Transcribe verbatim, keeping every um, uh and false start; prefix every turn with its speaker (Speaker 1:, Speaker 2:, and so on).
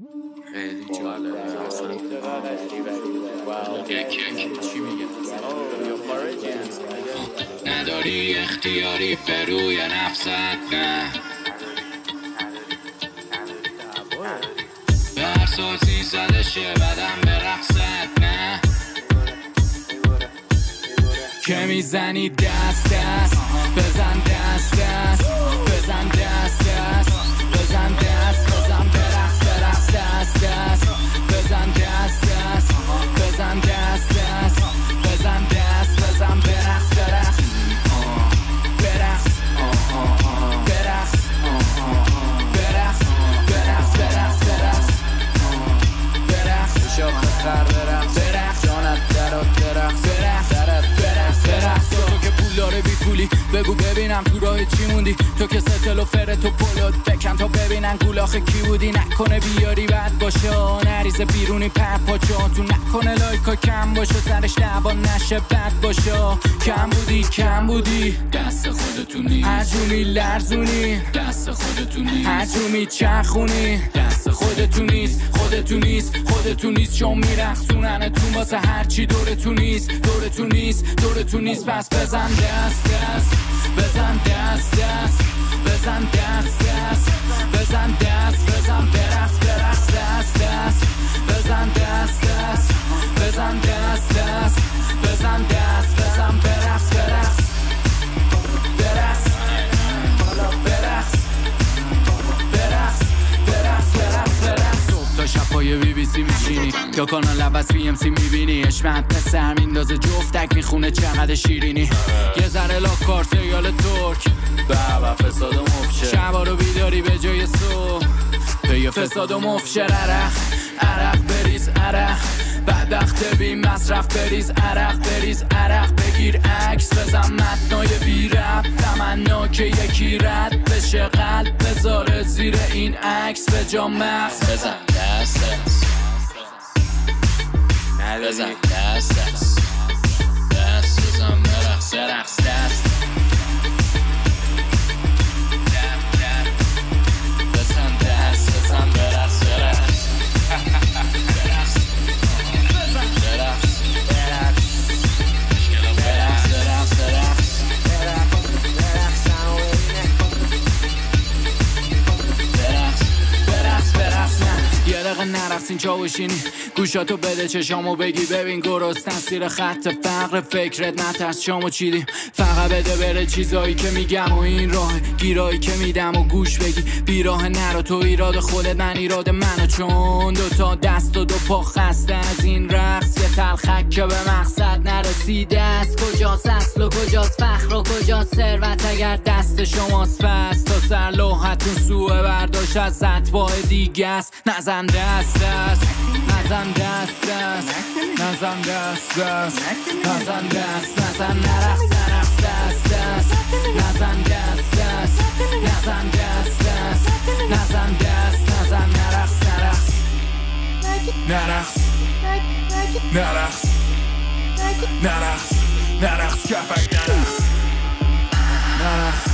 Speaker 1: خیلی جالبه اصلا چی میگه
Speaker 2: نداری اختیاری به روی نفست نه به هر سازی زده شه بدم به رقصت نه که میزنی دست دست بزن دست دست بزن دست دست بزن دست بزن برقص برقص دست دست بزن دست دست بزن دست دست بزن دست بزن برقص برقص برقص برقص برقص برقص برقص برقص برقص
Speaker 1: شاخ خر برقص
Speaker 2: برقص
Speaker 1: جانت درات برقص
Speaker 2: برقص برقص برقص تو که پولداره بی پولی بگو ببینم تو راه چی موندی تو که ستل و فرت و پولت بکن تا ببینن گولاخ کی بودی نکنه بیاری بد باشه نریزه بیرونی پر پاچا تو نکنه لایکا کم باشه سرش لبا نشه بد باشه کم بودی کم بودی دست خودتونی هجومی لرزونی دست خودتونی هجومی چرخونی دست خودتونیست خودتونیست خودتونیست چون میرخصونن تو واسه هرچی دورتون نیست دورتون نیست دورتون نیست پس بزن دست دست بزن دست دست بزن دست دست بزن دست بزن برقص برقص دست دست بزن دست دست بزن دست دست بزن دست بزن برقص برقص برقص برقص برقص برقص برقص برقص صبح تا شب پای بی بی سی میشینی یا کانال لباس بی ام سی میبینی اشمت پسر میندازه جفتک میخونه چقدر شیرینی یه ذره لاک کار سیال ترک
Speaker 1: بابا فساد و مفشه
Speaker 2: شبا رو بیداری به جای صبح به یه فساد و مفشه عرق عرق بریز عرق بدبخت بی مصرف بریز عرق بریز عرق بگیر عکس بزن متنای بی رب تمنا که یکی رد بشه قلب بذاره زیر این عکس به جا مغز
Speaker 1: بزن دست دست بزن دست دست دست بزن برقص برقص دست بزن دست بزن برقص برقص برقص بزن برقص برقص برقص برقص برقص
Speaker 2: برقص برقص نه یه دقیقه نرقص اینجا بشینی گوشاتو بده چشامو بگی ببین گرستن سیر خط فقر فکرت نترس شامو چیدیم فقط بده بره چیزایی که میگم و این راه گیرایی که میدم و گوش بگی بیراه نرو تو ایراد خودت من ایراد منو چون دوتا دست و دو پا خسته از این رقص یه تلخک که به مقصد نرسیده است کجاست اصل و کجاست فخر و کجاست ثروت اگر دست شماست پس تا سر لوحتون سوء برداشت از اتباع دیگه است نزن دست دست نزن دست دست نزن دست دست نزن دست نزن نرقص نرقص دست دست نزن دست دست نزن دست دست نزن دست نزن نرقص نرقص نرقص نرقص نرقص نرقص کپک نرقص نرقص